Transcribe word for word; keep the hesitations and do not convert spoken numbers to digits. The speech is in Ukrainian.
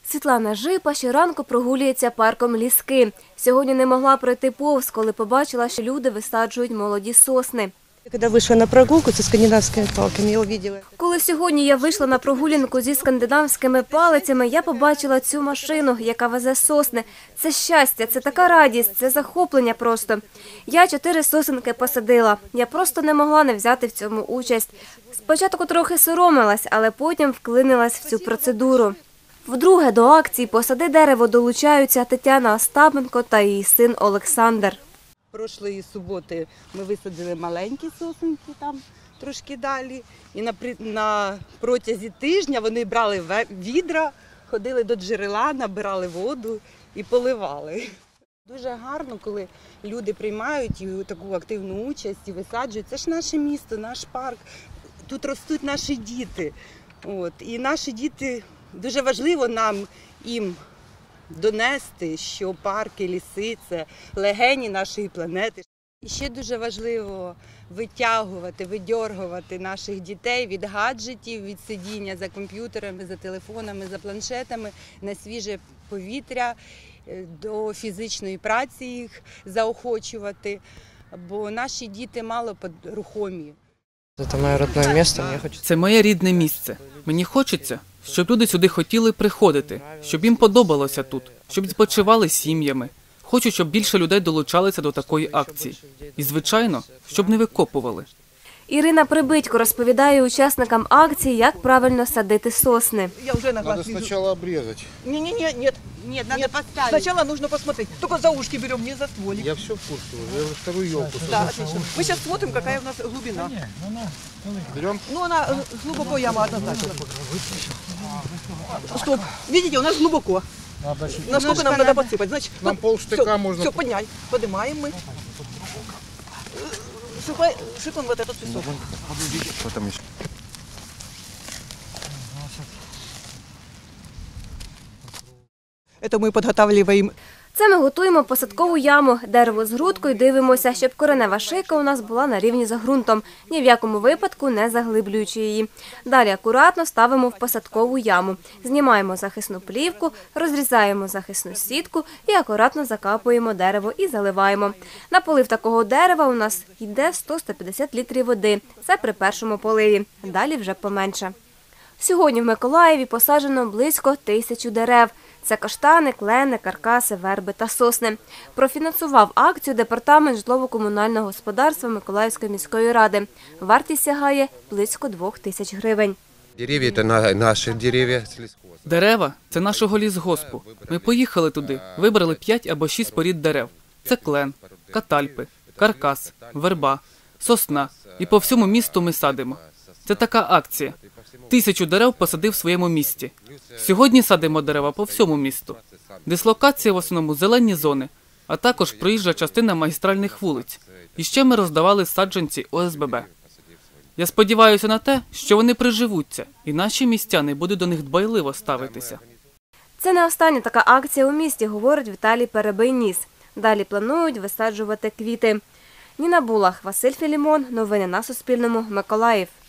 Світлана Жипа щоранку прогулюється парком Ліски. Сьогодні не могла пройти повз, коли побачила, що люди висаджують молоді сосни. Коли вийшла на прогулку зі скандинавськими палками, я побачила. Коли сьогодні я вийшла на прогулянку зі скандинавськими палицями, я побачила цю машину, яка везе сосни. Це щастя, це така радість, це захоплення просто. Я чотири сосенки посадила. Я просто не могла не взяти в цьому участь. Спочатку трохи соромилась, але потім вклинилась в цю процедуру. Вдруге до акції «Посади дерево» долучаються Тетяна Остапенко та її син Олександр. Прошлої суботи ми висадили маленькі сосенки там трошки далі. І на, на протязі тижня вони брали відра, ходили до джерела, набирали воду і поливали. Дуже гарно, коли люди приймають таку активну участь і висаджують. Це ж наше місто, наш парк. Тут ростуть наші діти. От. І наші діти, дуже важливо нам їм донести, що парки, ліси – це легені нашої планети. І ще дуже важливо витягувати, видьоргувати наших дітей від гаджетів, від сидіння за комп'ютерами, за телефонами, за планшетами на свіже повітря, до фізичної праці їх заохочувати, бо наші діти мало рухомі. Це моє рідне місце, мені хочеться. Це моє рідне місце. Мені хочеться, щоб люди сюди хотіли приходити, щоб їм подобалося тут, щоб відпочивали сім'ями. Хочу, щоб більше людей долучалися до такої акції. І, звичайно, щоб не викопували. Ірина Прибитько розповідає учасникам акції, як правильно садити сосни. Я уже на Надо сначала обрезать. Не-не-не, нет. Нет, надо поставить. Сначала нужно посмотреть. Только за ушки берем, не за стволик. Я все в курсе уже. Я уже вторую елку Да, сажу. отлично. Мы сейчас смотрим, какая у нас глубина. Берем? Ну, она э, глубоко яма однозначно. Стоп. Видите, у нас глубоко. Насколько нам надо подсыпать? Значит, Нам под- полштыка всё, можно. Все, поднять. Поднимаем мы. Сыпай, сыпаем вот этот песок. Потом еще. Это мы подготавливаем. Це ми готуємо посадкову яму, дерево з грудкою, дивимося, щоб коренева шийка у нас була на рівні з ґрунтом, ні в якому випадку не заглиблюючи її. Далі акуратно ставимо в посадкову яму, знімаємо захисну плівку, розрізаємо захисну сітку і акуратно закапуємо дерево і заливаємо. На полив такого дерева у нас йде сто - сто п'ятдесят літрів води. Це при першому поливі, далі вже поменше. Сьогодні в Миколаєві посаджено близько тисячі дерев. Це каштани, клени, каркаси, верби та сосни. Профінансував акцію Департамент житлово-комунального господарства Миколаївської міської ради. Вартість сягає близько двох тисяч гривень. Дерев'я – це наші дерев'я. Дерева – це нашого лісгоспу. Ми поїхали туди, вибрали п'ять або шість порід дерев. Це клен, катальпи, каркас, верба, сосна. І по всьому місту ми садимо. Це така акція. Тисячу дерев посадив в своєму місті. Сьогодні садимо дерева по всьому місту. Дислокація в основному зелені зони, а також проїжджа частина магістральних вулиць. І ще ми роздавали саджанці О С Б Б. Я сподіваюся на те, що вони приживуться, і наші містяни будуть до них дбайливо ставитися. Це не остання така акція у місті, говорить Віталій Перебийніс. Далі планують висаджувати квіти. Ніна Булах, Василь Філімон. Новини на Суспільному. Миколаїв.